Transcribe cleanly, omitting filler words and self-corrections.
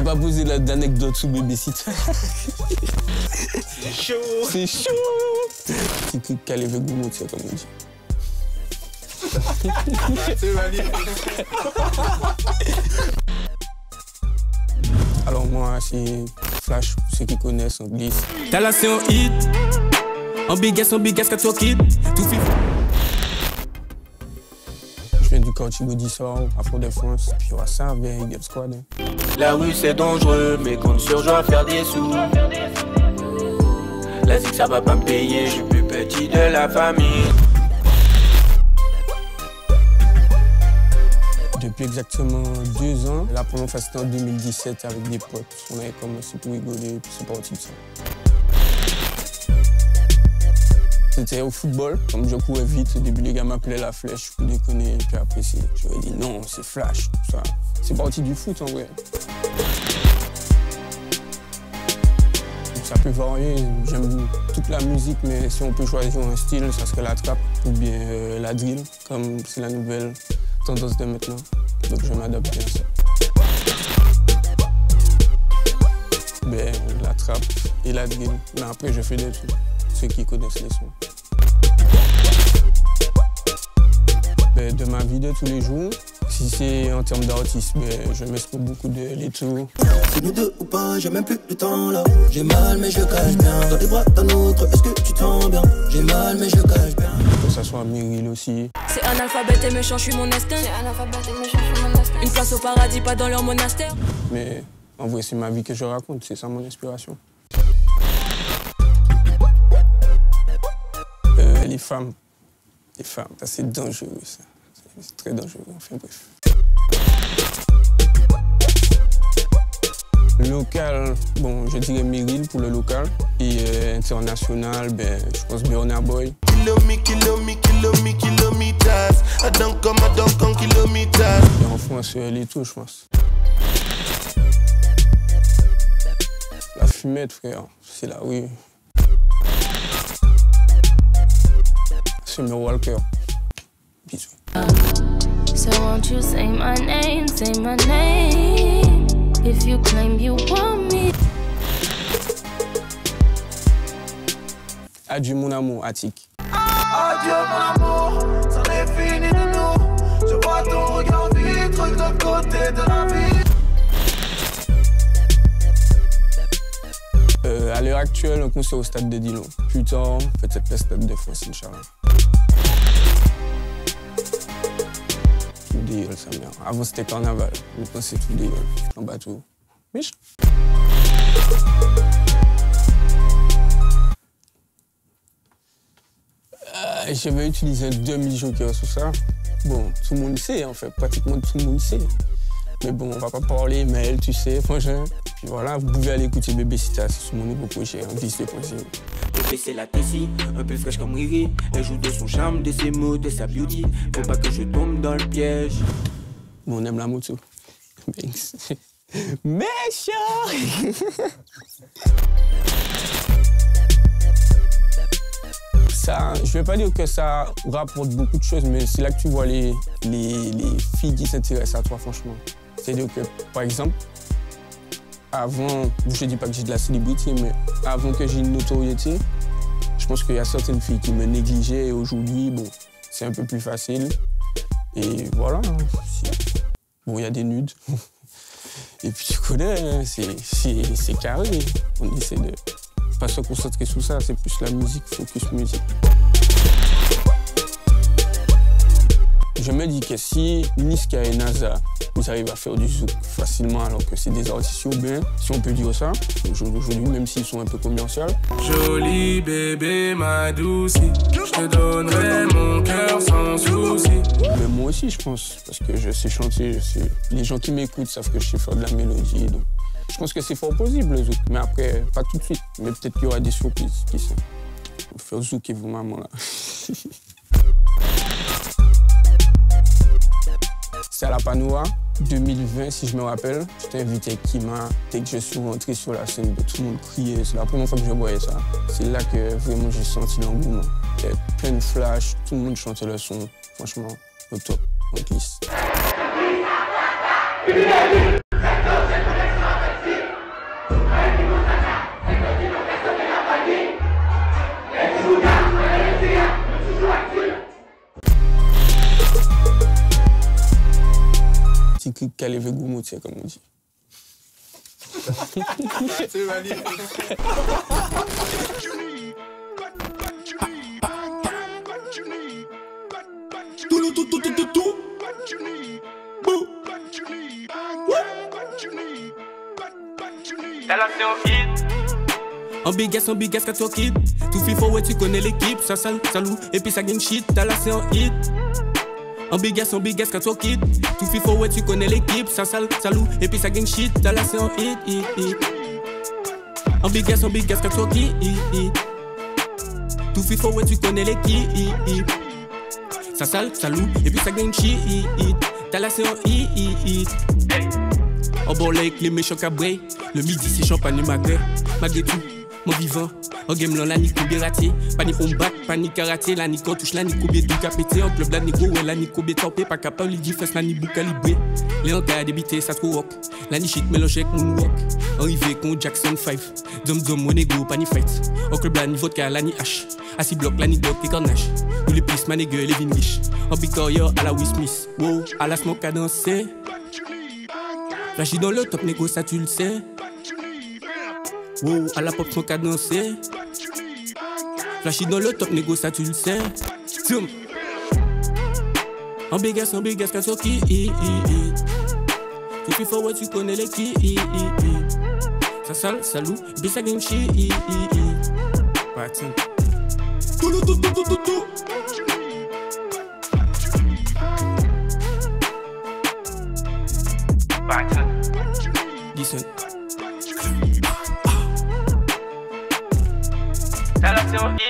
pas poser d'anecdote sous Babysitter. C'est chaud. C'est chaud. Petit truc calé avec Goumou, c'est comme on dit. C'est magnifique. Alors moi, c'est Flash, pour ceux qui connaissent, en glisse. T'as là, c'est un hit. En big ass, quand tu quittes. Tout fait. Je viens du quartier Gaudissart, à Fort-de-France, puis on va ça avec Gap Squad. La rue c'est dangereux, mais compte sur je vais faire des sous. La zig ça va pas me payer, je suis plus petit de la famille. Depuis exactement 2 ans, la première fois c'était en 2017 avec des potes. On avait commencé pour rigoler, puis c'est parti de ça. C'était au football, comme je courais vite, au début les gars m'appelaient la flèche, je déconner, puis après j'aurais dit non, c'est Flash, tout ça. C'est parti du foot en vrai. Ça peut varier, j'aime toute la musique, mais si on peut choisir un style, ça serait la trap ou bien la drill, comme c'est la nouvelle tendance de maintenant. Donc je m'adapte bien à ça. Ben, la trap et la drill, mais après je fais de tout, ceux qui connaissent les sons. Ben, de ma vie de tous les jours, si c'est en termes d'artiste, ben, je m'expose beaucoup de Leto. C'est nous deux ou pas, j'ai même plus de temps là. J'ai mal mais je cache bien. Dans tes bras, dans l'autre, est-ce que tu te sens bien? J'ai mal mais je cache bien. Que ça soit Meryl aussi. C'est un alphabet et méchant, je suis mon instinct. Une place au paradis, pas dans leur monastère. Mais en vrai, c'est ma vie que je raconte, c'est ça mon inspiration. Les femmes, ça c'est dangereux, ça. C'est très dangereux, enfin bref. Local, bon, je dirais Meryl pour le local. Et international, ben, je pense Burna Boy. Et en France, Leto, je pense. La fumette, frère, c'est là, oui. Summer Walker. Bisous. So won't you say my name, if you claim you want me. Adieu mon amour, Attic. Adieu mon amour, ça n'est fini de nous. Je vois ton regard vitre de l'autre côté de la vie. À l'heure actuelle, un concert au stade de Dillon. Plus tard, peut-être le stade de France, Inch'Allah. Tout dégueule, ça vient. Avant, c'était carnaval. Maintenant, c'est tout dégueule. En bateau. Mich. Je vais utiliser un demi-joker sur ça. Bon, tout le monde sait, en fait. Pratiquement tout le monde sait. Mais bon, on va pas parler, mais elle, tu sais, franchement. Puis voilà, vous pouvez aller écouter Babysitter, c'est sur mon nouveau projet, en glisse de poésie. Bébé c'est la Tessie, un peu fraîche comme Riri. Elle joue de son charme, de ses mots, de sa beauty. Faut pas que je tombe dans le piège. Bon, on aime la moto. Méchant. Ça, je vais pas dire que ça rapporte beaucoup de choses, mais c'est là que tu vois les filles qui s'intéressent à toi, franchement. C'est-à-dire que, par exemple, avant, je dis pas que j'ai de la célébrité, mais avant que j'ai une notoriété, je pense qu'il y a certaines filles qui me négligeaient et aujourd'hui, bon, c'est un peu plus facile. Et voilà, bon, il y a des nudes. Et puis tu connais, c'est carré. On essaie de pas se concentrer sur ça, c'est plus la musique, focus musique. Je me dis que si Niska et Naza, ils arrivent à faire du zouk facilement alors que c'est des artistes urbains, si on peut dire ça, aujourd'hui, même s'ils sont un peu commerciaux. Joli bébé, ma douce, je te donnerai mon cœur sans souci. Mais moi aussi, je pense, parce que je sais chanter, les gens qui m'écoutent savent que je sais faire de la mélodie. Donc je pense que c'est fort possible le zouk, mais après, pas tout de suite. Mais peut-être qu'il y aura des surprises, qui sait. On va faire zouk et vous, maman, là. C'est à la Panoa, 2020, si je me rappelle. J'étais invité avec Kima. Dès que je suis rentré sur la scène, tout le monde criait. C'est la première fois que je voyais ça. C'est là que vraiment j'ai senti l'engouement. Il y avait plein de flashs, tout le monde chantait le son. Franchement, au top, en glisse. qu'elle est gourmand, comme on dit. C'est magnifique. En big ass, qu'à toi kid. Tout fil forward, tu connais l'équipe. Ça salou, et puis ça gagne shit. T'as là, c'est un hit. En big ass, qu'à toi kid. Tout fil forward, tu connais l'équipe. Ça salou, et puis ça gagne shit. T'as là, c'est un hit. En big ass, qu'à toi kid. Tout fil forward, tu connais l'équipe. Ça salou, et puis ça gagne shit. T'as là, c'est un hit. En bol avec les méchants cabrés. Le midi, c'est champagne malgré tout. Mon vivant, en game là, ni combien raté. Pas ni combat, pas ni karaté. La ni quand touche, la ni combien tout capété. En club, la ni go, la ni combien tapé. Pas capable, il dit fesse, la ni bou calibré. Les en cas débité, ça trop rock. La ni shit mélangé avec moonwalk. Arrivé con Jackson 5. Dom, mon ego, pas ni fight. En club, la ni vodka, la ni H. Assis bloc, la ni dog et carnage. Tous les pistes, man et gueule, les vinglish. En Victoria, à la Will Smith. Wow, à la smoke à danser. Flashy dans le top, négo, ça tu le sais. Wow, à la pop, son qu'à danser. Flashy dans le top, négo, ça tu le sais. Zoom. En big ass, qu'à toi qui. Tu fais forward, tu connais les qui. Ça salou, et puis ça gagne shit. Parti. Tout. Listen. T'as la séance